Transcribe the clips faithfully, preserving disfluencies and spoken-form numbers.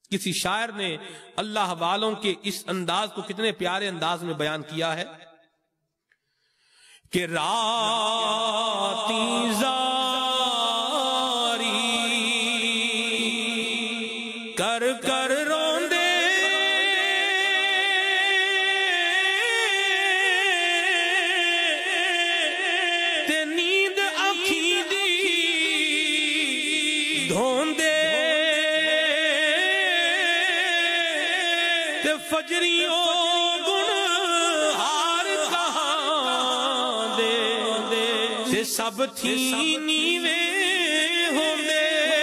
کسی شاعر نے اللہ والوں کے اس انداز کو کتنے پیارے انداز میں بیان کیا ہے کہ راتی زاری کر کر روندے تے نیند اکھی دی دھوندے تے فجریوں گن ہار کہاں دے تے سب تھی نیوے ہوندے۔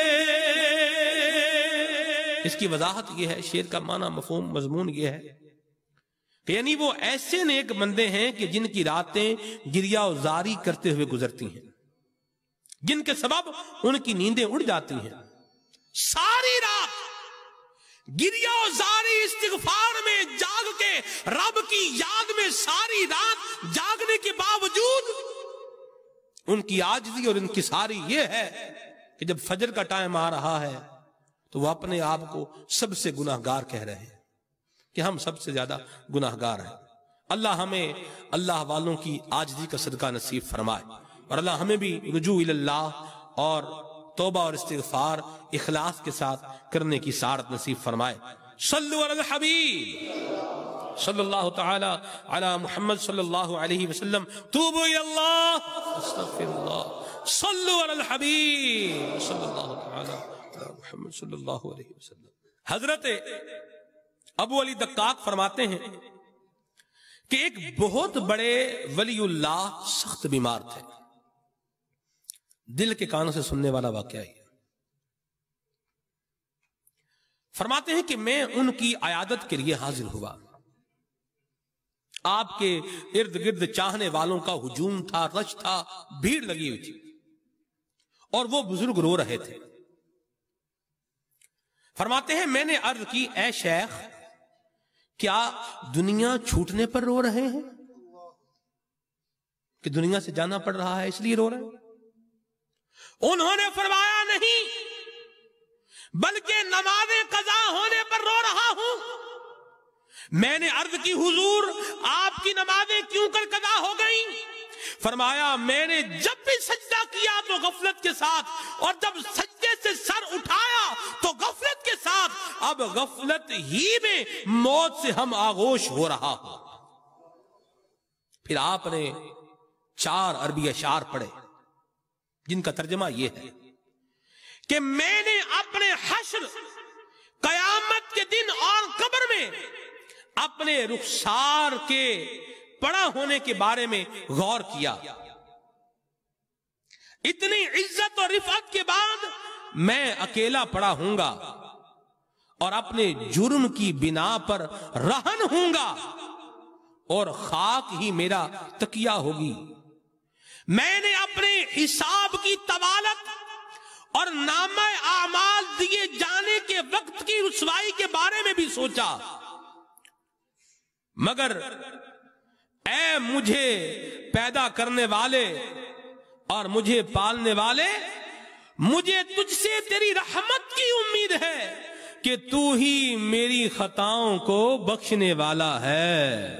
اس کی وضاحت یہ ہے، شعر کا معنی مفہوم مضمون یہ ہے کہ یعنی وہ ایسے نیک بندے ہیں کہ جن کی راتیں گریہ و زاری کرتے ہوئے گزرتی ہیں، جن کے سبب ان کی نیندیں اڑ جاتی ہیں، ساری رات گریہ و زاری استغفار میں جاگ کے رب کی یاد میں ساری رات جاگنے کے باوجود ان کی عاجزی اور ان کی ساری یہ ہے کہ جب فجر کا ٹائم آ رہا ہے تو وہ اپنے آپ کو سب سے گناہگار کہہ رہے ہیں کہ ہم سب سے زیادہ گناہگار ہیں۔ اللہ ہمیں اللہ والوں کی عاجزی کا صدقہ نصیب فرمائے، اور اللہ ہمیں بھی رجوع اللہ اور توبہ اور استغفار اخلاص کے ساتھ کرنے کی سعادت نصیب فرمائے۔ صلو علی الحبیب صلی اللہ تعالی علی محمد صلی اللہ علیہ وسلم، توبوا الی اللہ استغفر اللہ، صلو علی الحبیب صلی اللہ تعالی محمد صلی اللہ علیہ وسلم۔ حضرت ابو علی دقاق فرماتے ہیں کہ ایک بہت بڑے ولی اللہ سخت بیمار تھے، دل کے کانوں سے سننے والا واقعہ ہے۔ فرماتے ہیں کہ میں ان کی عیادت کے لیے حاضر ہوا، آپ کے ارد گرد چاہنے والوں کا ہجوم تھا، رش تھا، بھیڑ لگی ہوئی تھی، اور وہ بزرگ رو رہے تھے۔ فرماتے ہیں میں نے عرض کی اے شیخ کیا دنیا چھوٹنے پر رو رہے ہیں کہ دنیا سے جانا پڑ رہا ہے اس لیے رو رہے ہیں؟ انہوں نے فرمایا نہیں، بلکہ نماز قضا ہونے پر رو رہا ہوں۔ میں نے عرض کی حضور آپ کی نمازیں کیوں کر قضا ہو گئیں؟ فرمایا میں نے جب بھی سجدہ کیا تو غفلت کے ساتھ، اور جب سجدے سے سر اٹھایا تو غفلت کے ساتھ، اب غفلت ہی میں موت سے ہم آغوش ہو رہا ہوں۔ پھر آپ نے چار عربی اشعار پڑھے جن کا ترجمہ یہ ہے کہ میں نے اپنے حشر، قیامت کے دن اور قبر میں اپنے رخسار کے بڑا ہونے کے بارے میں غور کیا۔ اتنی عزت اور رفعت کے بعد میں اکیلا پڑا ہوں گا اور اپنے جرم کی بنا پر رہن ہوں گا، اور خاک ہی میرا تکیہ ہوگی۔ میں نے اپنے حساب کی طوالت اور نامہ اعمال دیے جانے کے وقت کی رسوائی کے بارے میں بھی سوچا، مگر اے مجھے پیدا کرنے والے اور مجھے پالنے والے، مجھے تجھ سے تیری رحمت کی امید ہے کہ تو ہی میری خطاؤں کو بخشنے والا ہے۔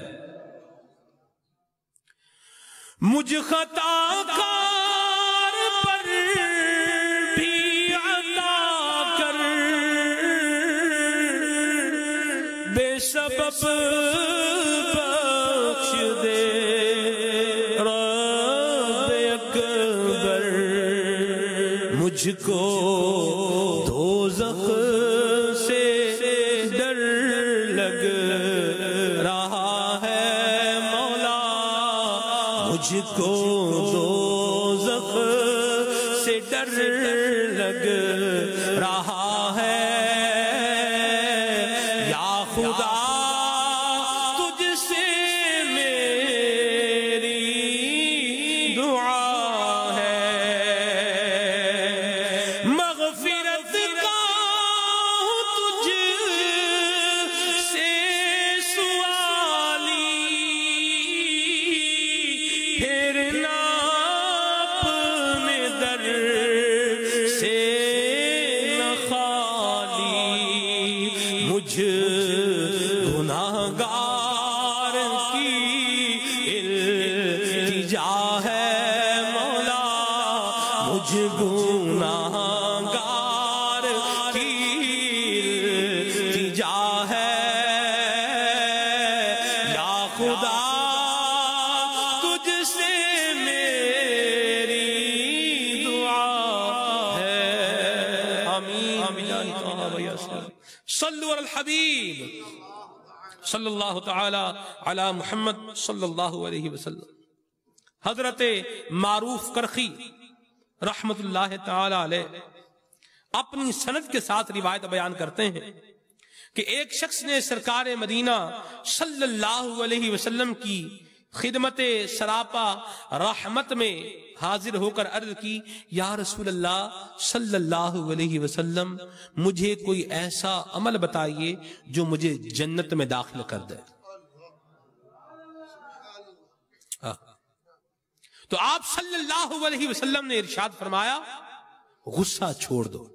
مجھ خطا کار پر بھی عطا کر، بے سبب بخش دے رب اکبر، مجھ کو دوزخ سے ڈر لگ رہا ہے مولا، مجھ کو دوزخ سے ڈر لگ رہا ہے۔ یا خدا تجھ سے میری دعا ہے، مغفرت کا تجھ سے سوالی، پھر نہ بجاہ طہ و یاسین صلوا علی الحبیب صلی اللہ تعالی علی محمد صلی اللہ علیہ وسلم۔ حضرت معروف کرخی رحمت اللہ تعالی علیہ اپنی سند کے ساتھ روایت بیان کرتے ہیں کہ ایک شخص نے سرکار مدینہ صلی اللہ علیہ وسلم کی خدمت سراپا رحمت میں حاضر ہو کر عرض کی، یا رسول اللہ صلی اللہ علیہ وسلم مجھے کوئی ایسا عمل بتائیے جو مجھے جنت میں داخل کر دے۔ تو آپ صلی اللہ علیہ وسلم نے ارشاد فرمایا، غصہ چھوڑ دو،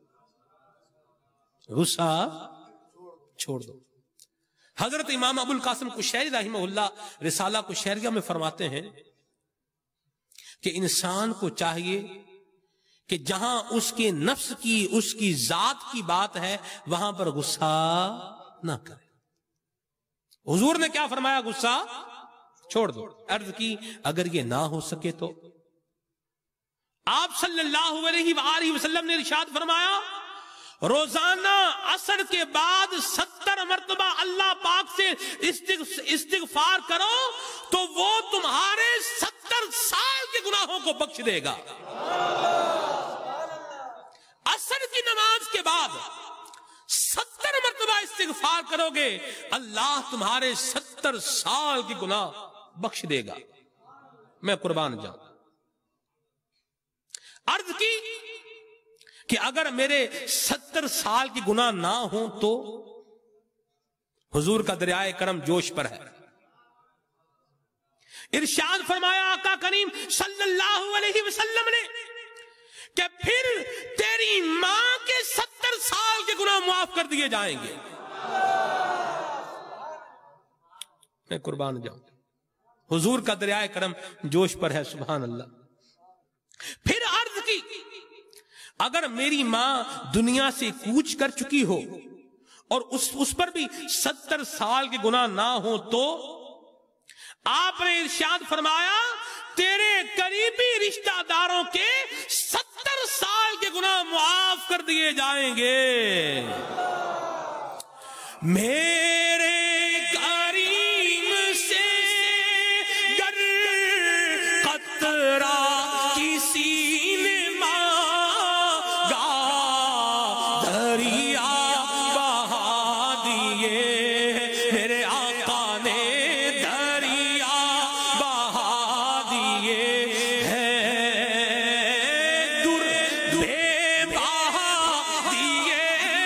غصہ چھوڑ دو۔ حضرت امام ابو القاسم قشیری رحمہ اللہ رسالہ قشیریہ میں فرماتے ہیں کہ انسان کو چاہیے کہ جہاں اس کے نفس کی اس کی ذات کی بات ہے وہاں پر غصہ نہ کرے۔ حضور نے کیا فرمایا؟ غصہ چھوڑ دو۔ عرض کی اگر یہ نہ ہو سکے تو؟ آپ صلی اللہ علیہ وآلہ وسلم نے ارشاد فرمایا، روزانہ عصر کے بعد ستر مرتبہ اللہ پاک سے استغفار کرو تو وہ تمہارے ستر سال کے گناہوں کو بخش دے گا۔ عصر کی نماز کے بعد ستر مرتبہ استغفار کرو گے، اللہ تمہارے ستر سال کے گناہ بخش دے گا۔ میں قربان جاؤں۔ عرض کی کہ اگر میرے ستر سال کی گناہ نہ ہوں تو؟ حضور کا دریائے کرم جوش پر ہے۔ ارشاد فرمایا آقا کریم صلی اللہ علیہ وسلم نے کہ پھر تیری ماں کے ستر سال کے گناہ معاف کر دیے جائیں گے۔ میں قربان جاؤں۔ حضور کا دریائے کرم جوش پر ہے، سبحان اللہ۔ پھر عرض کی اگر میری ماں دنیا سے کوچ کر چکی ہو اور اس, اس پر بھی ستر سال کے گناہ نہ ہو تو؟ آپ نے ارشاد فرمایا تیرے قریبی رشتہ داروں کے ستر سال کے گناہ معاف کر دیے جائیں گے۔ میرے کریم سے گر قطرہ کسی نے مانگا دریا بہا دیے، میرے آقا نے دریا بہا دیے ہیں، در بے بہا دیے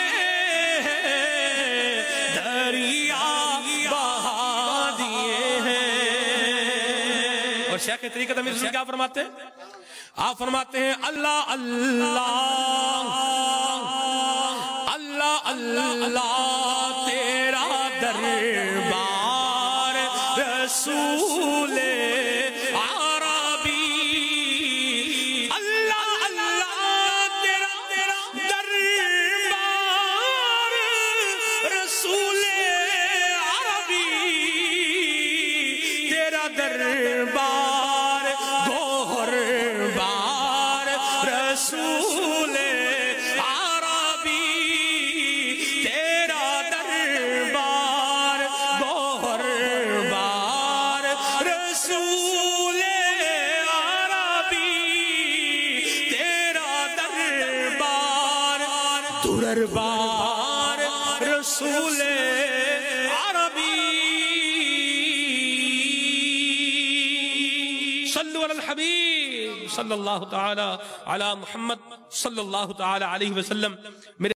ہیں، دریا بہا دیے ہیں۔ اور شیخ طریقت امیر سے کیا فرماتے ہیں؟ آپ فرماتے ہیں اللہ اللہ اللہ اللہ تیرا دربار رسول عربی، اللہ اللہ تیرا دربار رسول عربی، تیرا دربار گوہر بار رسول عربی، تیرا دربار گوہر بار رسول عربی، تیرا دربار دربار رسول عربی۔ صلوا علی الحبیب صلی اللہ تعالی علی محمد صلی اللہ تعالی علیہ وسلم۔